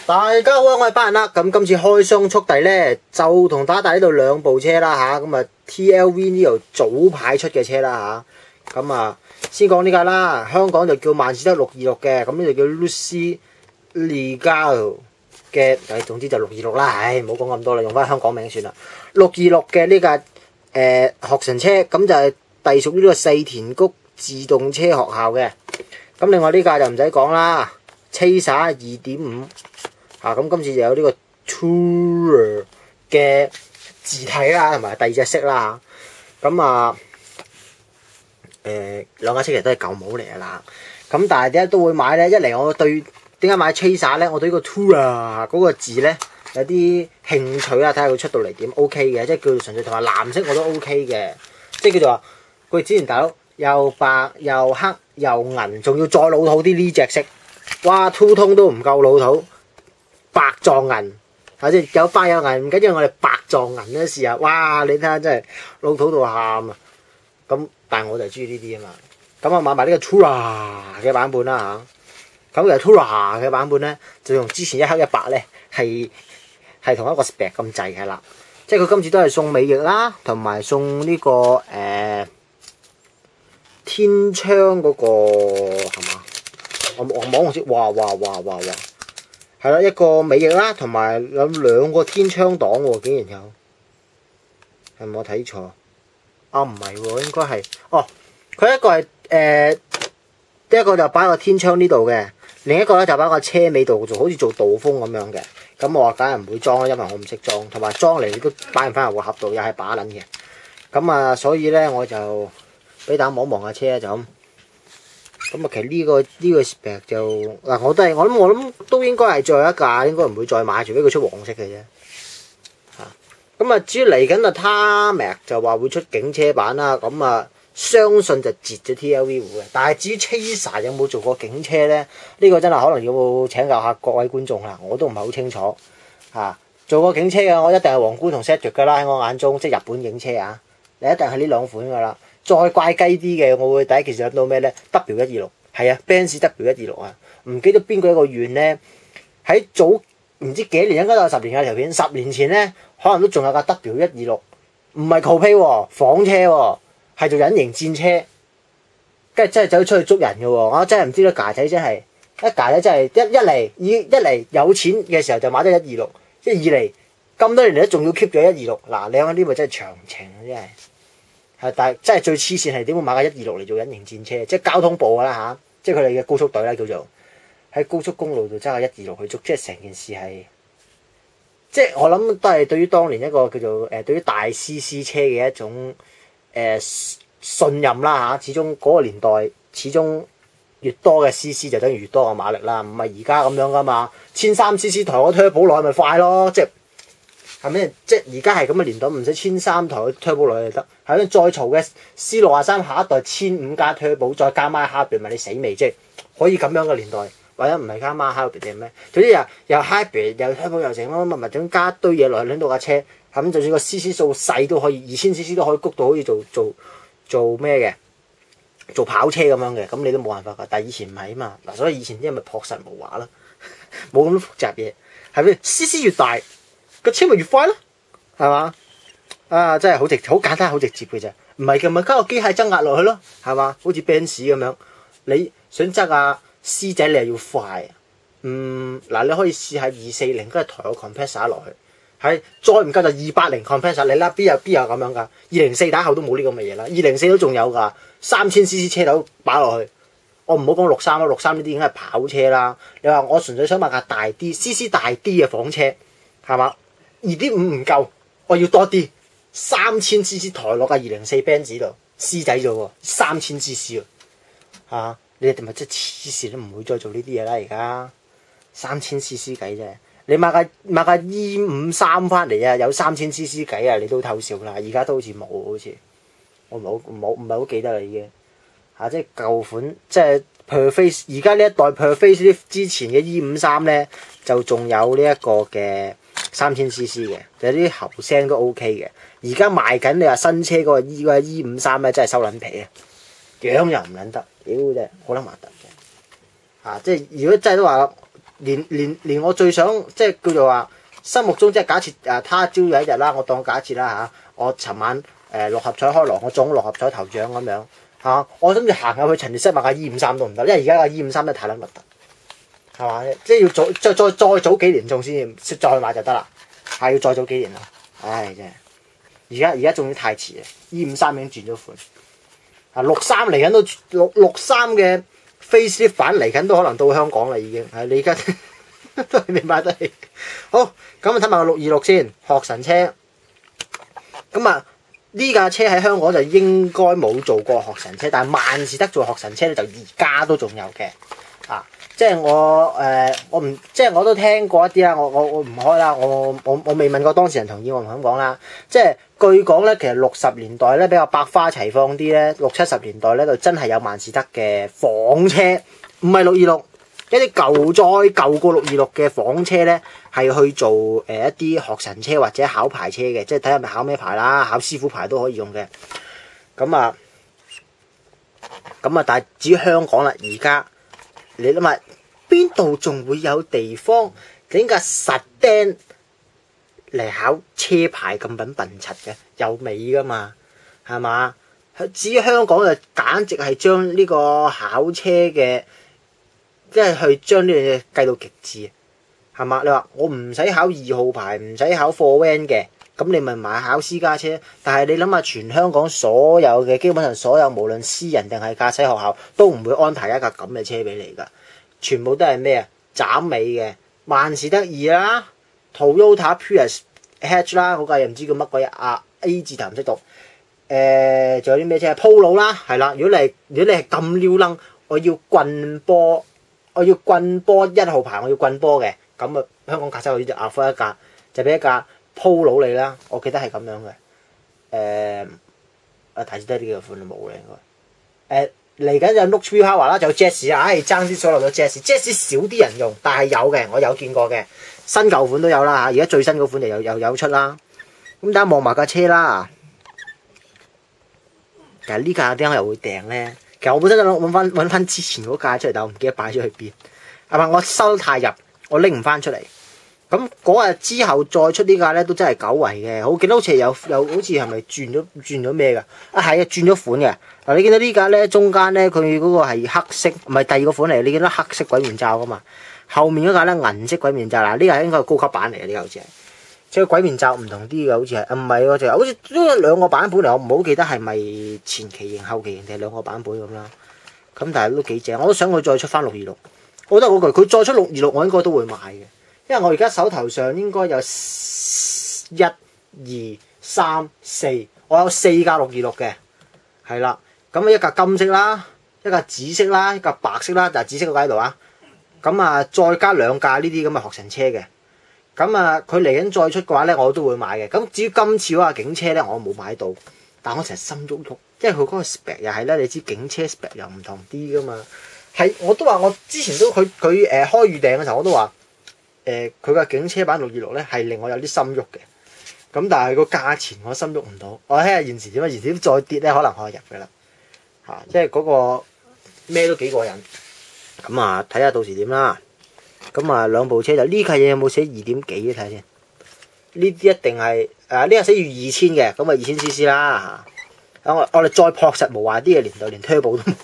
大家好啊，我係班人啦。咁今次開箱速遞咧，就同大家帶呢度兩部車啦吓。咁啊 TLV 呢度早排出嘅車啦吓。咁啊先講呢架啦，香港就叫萬事得626嘅，咁呢度叫 Lucy Legal 嘅，總之就626啦。唉，唔好講咁多啦，用翻香港名算啦。626嘅呢架學神車，咁就係隸屬於呢個世田谷自動車學校嘅。咁另外呢架就唔使講啦，Chaser 2.5。咁今次就有呢個 Tourer 嘅字體啦，同埋第二隻色啦。咁兩架車其實都係舊模嚟㗎啦。咁但係點解都會買咧？一嚟我對點解買 Chaser 咧？我對呢個 Tourer 嗰個字咧有啲興趣啦，睇下佢出到嚟點 OK 嘅，即係叫做純粹同埋藍色我都 OK 嘅，即係叫做話佢之前大佬又白又黑又銀，仲要再老土啲呢隻色，哇 Two Tone 都唔夠老土。白撞銀，即係有白有銀，唔緊要，我哋白撞銀嘅時候，哇！你睇下真係老土到喊啊！咁但係我就係中意呢啲啊嘛。咁我買埋呢個 Tourer 嘅版本啦嚇。咁其實 Tourer 嘅版本咧，就用之前一黑一白咧，係同一個 spec 咁滯嘅啦。即係佢今次都係送尾翼啦，同埋送呢個天窗嗰個係嘛？我摸我先，哇！係啦，一個尾翼啦，同埋有兩個天窗擋喎，竟然有，係咪我睇錯？唔係喎，應該係，佢一個係一個就擺個天窗呢度嘅，另一個咧就擺個車尾度做，好似做導風咁樣嘅。咁我話梗係唔會裝啦，因為我唔識裝，同埋裝嚟都擺唔翻入個盒度，又係把撚嘅。咁所以咧我就俾大家望下車就咁。咁其實呢個 spec 就嗱，我諗都應該係最後一架，應該唔會再買，除非佢出黃色嘅啫。咁至於嚟緊Tarmac就話會出警車版啦，相信就截咗 TLV 戶嘅。但係至於 Chaser 有冇做過警車咧？呢個真係可能要請教下各位觀眾啦，我都唔係好清楚做過警車嘅，我一定係皇冠同 Cedric 噶啦，喺我眼中即係日本警車啊，你一定係呢兩款噶啦。再怪雞啲嘅，我會第一件事諗到咩咧 ？W126 係啊 ，Benz W126啊，唔記得邊個一個縣咧，喺早唔知幾年，應該有10年嘅條片。10年前咧，可能都仲有架 W126，唔係 Coupe 喎，房車喎，係做隱形戰車，跟住真係走出去捉人嘅喎。我真係唔知啦，架仔真係架仔真係一嚟有錢嘅時候就買咗126，即係二嚟咁多年嚟都仲要 keep 咗126。嗱，你睇呢個真係長情啊，真係。但係真係最黐線係點會買架126嚟做隱形戰車？即係交通部啦嚇，即係佢哋嘅高速隊啦，叫做喺高速公路度揸架126去捉，即係成件事係，即係我諗都係對於當年一個叫做對於大 CC 車嘅一種信任啦嚇。始終嗰個年代，始終越多嘅 CC 就等於越多嘅馬力啦，唔係而家咁樣噶嘛。1300cc 抬個 turbo 落去咪快咯，即係。係咪？即係而家係咁嘅年代，唔使1300台 turbo 落去就得。係咯，再嘈嘅 C63下一代1500加 turbo，再加埋 hybrid 咪你死未？即係可以咁樣嘅年代，或者唔係加埋 hybrid 定咩？總之又 hybrid 又 turbo 又成乜乜總加一堆嘢落去，拎到架車咁，就算個 CC 數細都可以2000cc 都可以谷到好似做咩嘅？做跑車咁樣嘅，咁你都冇辦法㗎。但係以前唔係啊嘛，嗱，所以以前啲人咪樸實無華啦，冇咁多複雜嘢，係咪 ？CC 越大，個車咪越快咯，係嘛？真係好簡單好直接嘅啫，唔係嘅咪加個機械增壓落去咯，係嘛？好似 Benz 咁樣，你想揸架 C 仔你又要快，嗱你可以試下240，跟住抬個 compressor 落去，係再唔夠就280 compressor，你啦邊有咁樣㗎？204打後都冇呢咁嘅嘢啦，204都仲有㗎，3000cc 車頭擺落去，我唔好講63啦，63呢啲已經係跑車啦。你話我純粹想買架大啲 CC 大啲嘅房車，係嘛？2.5唔夠，我要多啲3000cc 抬落架204 Benz 度 C 仔咗喎，3000cc 喎，你哋咪即係黐線都唔會再做呢啲嘢啦。而家3000cc 計啫，你買架 E53翻嚟啊，有3000cc 計啊，你都偷笑啦。而家都好似冇，好似我唔係好記得啦已經即係舊款即係 Perface， 而家呢一代 Perface 之前嘅 E53咧就仲有呢一個嘅3000cc 嘅，有啲喉聲都 OK 嘅。而家賣緊你話新車嗰個 E53咧，真係收撚皮啊！樣又唔撚得，屌真係好撚麻煩嘅。即係如果真係都話連我最想即係叫做話心目中即係假設他朝有一日啦，我當假設啦我尋晚六合彩開鑼，我中六合彩頭獎咁樣我諗住行入去陳列室買架253都唔得，因為而家架253真係太撚核突，係嘛？即係要再早幾年中先再去買就得啦，係要再早幾年啦，唉真係而家仲要太遲啊！253已經轉咗款，63嚟緊都63嘅 facelift 版嚟緊都可能到香港啦已經，你而家都係未買得起。好，咁啊睇埋個626先，學神車，咁呢架車喺香港就應該冇做過學神車，但係萬事得做學神車咧，就而家都仲有嘅。即係我唔即係我都聽過一啲啦，我唔開啦，我未問過當事人同意，我唔敢講啦。即係據講咧，其實60年代咧比較百花齊放啲咧，60、70年代咧就真係有萬事得嘅房車，唔係626，一啲舊過626嘅房車咧，係去做一啲學神車或者考牌車嘅，即係睇下咪考咩牌啦，考師傅牌都可以用嘅。咁但係至於香港啦，而家你諗下，邊度仲會有地方整架實釘嚟考車牌咁笨柒嘅？有尾噶嘛，係嘛？至於香港就簡直係將呢個考車嘅，即係去將呢樣嘢計到極致，係嘛？你話我唔使考2號牌，唔使考貨 van 嘅，咁你咪買考私家車。但係你諗下，全香港所有嘅基本上所有無論私人定係駕駛學校都唔會安排一架咁嘅車俾你㗎，全部都係咩啊？斬尾嘅萬事得2啦 ，Toyota Prius Hatch 啦，嗰架又唔知叫乜鬼A 字頭唔識讀。仲有啲咩車？Polo 啦，係啦。如果你係咁撩楞，我要棍波1號牌，我要棍波嘅，咁香港駕駛好似就afford一架，就俾一架 Polo 你啦。我記得係咁樣嘅。睇先得呢個款冇嘅應該。嚟緊就 Look Tree Power 啦，就有 Jazz 爭啲所落咗 Jazz 少啲人用，但係有嘅，我有見過嘅，新舊款都有啦。而家最新嗰款就有出啦。咁等下望埋架車啦。其實呢架點解又會訂咧？其實我本身想揾翻之前嗰架出嚟，但我唔記得擺咗去邊。我收得太入，我拎唔翻出嚟。咁嗰日之後再出呢架咧，都真係久違嘅。我記得好似有好似係咪轉咗咩㗎？係啊，轉咗款嘅。嗱，你見到呢架咧，中間咧佢嗰個係黑色，唔係第二個款嚟。你見到黑色鬼面罩㗎嘛？後面嗰架咧銀色鬼面罩。嗱，呢架應該係高級版嚟嘅，呢個好似係。即係鬼面罩唔同啲嘅，好似係唔係喎？就好似都有兩個版本嚟，我唔好記得係咪前期型、後期型定係兩個版本咁啦。咁但係都幾正，我都想佢再出翻626。我覺得嗰句佢再出626，我應該都會買嘅，因為我而家手頭上應該有1、2、3、4，我有4架626嘅，係啦。咁一架金色啦，一架紫色啦，一架白色啦，但係紫色嗰架喺度啊。咁再加2架呢啲咁嘅學神車嘅。咁佢嚟緊再出嘅話咧，我都會買嘅。咁至於今次嗰架警車咧，我冇買到，但我成日心喐喐，即係佢嗰個 spec 又係咧，你知警車 spec 又唔同啲噶嘛。係我都話我之前都佢開預訂嘅時候，我都話佢個警車版626咧係令我有啲心喐嘅。咁但係個價錢我心喐唔到，我睇下現時點啊？現時再跌咧，可能可以入嘅啦。即係嗰個咩都幾過癮。咁睇下到時點啦。咁兩部車就呢架嘢有冇寫2點幾睇下先？呢啲一定係呢架寫住2000嘅，咁2000cc 啦嚇。我哋再樸實無華啲嘅年代，連 turbo 都冇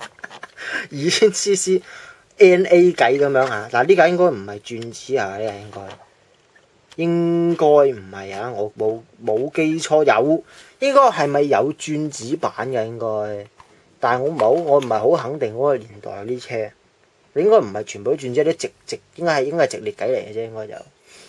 2000cc NA 計咁樣嚇。嗱呢架應該唔係轉子啊，呢架應該唔係啊，我冇記錯有，應該係咪有轉子版嘅應該？但係我唔係好肯定嗰個年代有啲車。你應該唔係全部都轉，即係啲直應該係直列計嚟嘅啫，應該就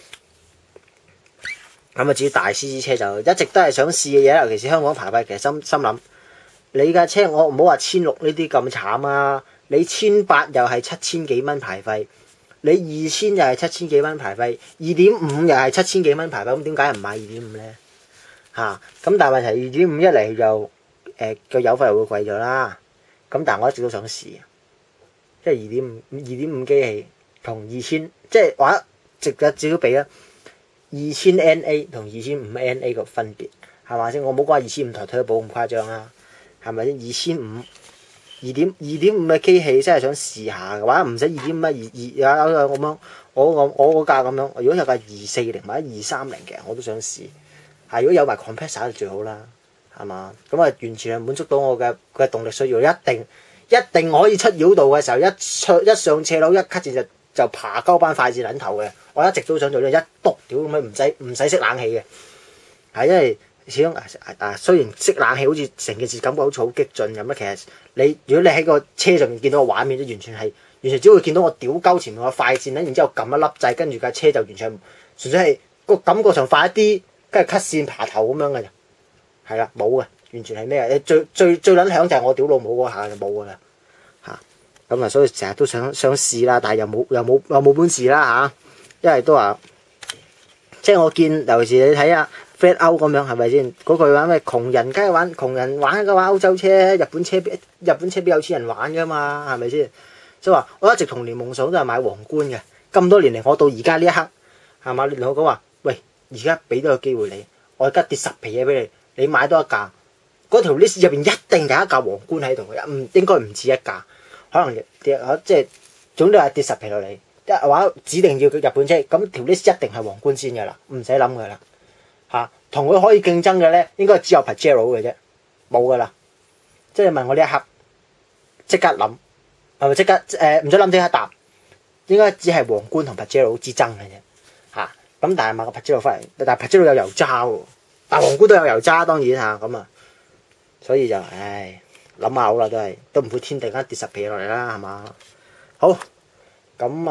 咁至於大 CC 車就一直都係想試嘅嘢，尤其是香港牌費，其實心諗你架車我唔好話1600呢啲咁慘啊，你1800又係7000幾蚊牌費，你2000又係7000幾蚊牌費，2.5又係7000幾蚊牌費，咁點解唔買2.5咧？咁但係問題2.5一嚟就個油費又會貴咗啦。咁但係我一直都想試。即係2.5機器同2000，即係話直接至少比啦。2000 NA 同2500 NA 個分別係咪先？我冇講話2500台推保咁誇張啦，係咪先？ 2.5嘅機器真係想試下嘅話，唔使2.5有咁樣，我嗰架咁樣，如果有架240或者230嘅，我都想試。係如果有埋 compressor 就最好啦，係嘛？咁啊完全係滿足到我嘅動力需要，一定可以出繞道嘅時候，一上斜路一咳住就爬鳩班快字撚頭嘅。我一直都想做呢，一篤屌咁樣唔使熄冷氣嘅，係因為始終雖然熄冷氣好似成件事感覺好似好激進咁啊，其實如果你喺個車上面見到個畫面，都完全只會見到我屌鳩前面個快線咧，然之後撳一粒掣，跟住架車就完全純粹係個感覺上快一啲，跟住 cut 線爬頭咁樣嘅咋，係啦冇嘅，完全係咩啊？最撚響就係我屌老母嗰下就冇噶啦嚇，咁啊所以成日都想試啦，但係又冇本事啦嚇，因為都話即係我見尤其是你睇下 Flat Out 咁樣係咪先？嗰句話咩窮人梗係玩窮人玩嘅話，歐洲車、日本車俾有錢人玩噶嘛，係咪先？即係話我一直童年夢想都係買皇冠嘅，咁多年嚟我到而家呢一刻係嘛？你同我講話，喂，而家俾多個機會你，我而家跌10皮嘢俾你，你買多一架，嗰條 list 入邊一定有一架皇冠喺度嘅，應該唔止一架，可能即係總之係跌10皮落嚟，話指定要日本車，咁條 list 一定係皇冠先㗎啦，唔使諗㗎啦。同佢可以競爭嘅咧，應該只有 Pajero 嘅啫，冇噶啦。即係問我呢一刻，即刻諗，係咪即刻唔使諗即刻答？應該只係皇冠同 Pajero 之爭嘅啫。咁但係買個 Pajero 翻嚟，但係 Pajero 有油渣喎，但皇冠都有油渣，當然咁啊。所以就諗下好啦，都唔會天突然間跌10皮落嚟啦，係嘛？好，咁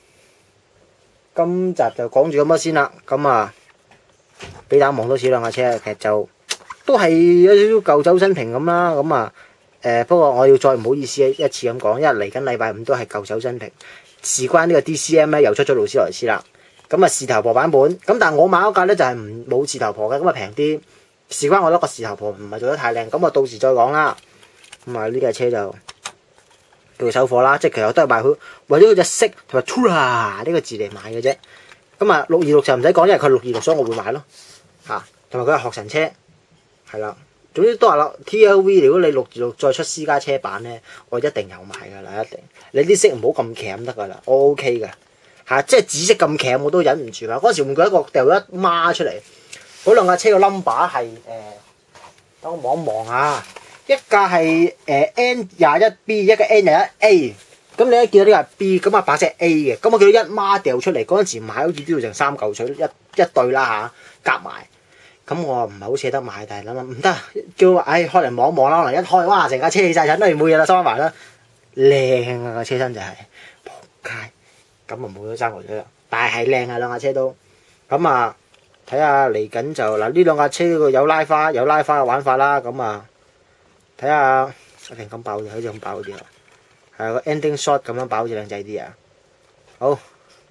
今集就講住咁多先啦，咁俾大家望多次兩架車，其實就都係有少少舊酒新瓶咁啦。不過我要再唔好意思一次咁講，因為嚟緊禮拜5都係舊酒新瓶。事關呢個 DCM 咧又出咗勞斯萊斯啦。事頭婆版本，咁但係我買嗰架咧就係冇事頭婆嘅，咁平啲。事關我覺得個事頭婆唔係做得太靚，咁我到時再講啦。呢架車就叫收貨啦，即係其實我都係買佢為咗佢隻色同埋 Tura 呢個字嚟買嘅啫。626就唔使講，因為佢626，所以我會買咯。同埋佢係學神車，係啦。總之都話啦 ，TLV 如果你626再出私家車版咧，我一定有買噶啦，一定。你啲色唔好咁鉗得噶啦，我 OK 嘅。即係紫色咁鉗我都忍唔住啦。嗰時換過一個掉咗一孖出嚟，嗰兩架車個 number 係等我望一望啊，一架係N21B， 一個 N21A。咁你一見到呢個係 B， 咁把隻 A 嘅，咁我見到一孖掉出嚟，嗰陣時買好似都要成3嚿水一對啦夾埋。咁我唔係好捨得買，但係諗唔得，叫開嚟望一望啦，可能一開哇成架車起晒塵，都係冇嘢啦，收翻埋啦。靚啊個車身就係仆街，咁冇咗3嚿水啦。但係靚啊兩架車都，睇下嚟緊就呢兩架車有拉花嘅玩法啦。睇下一定咁爆嘅，好似咁爆啲啊！係個 ending shot 咁樣爆好似靚仔啲啊！好，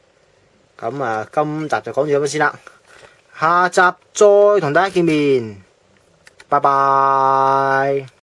今集就講住咁樣先啦，下集再同大家見面，拜拜。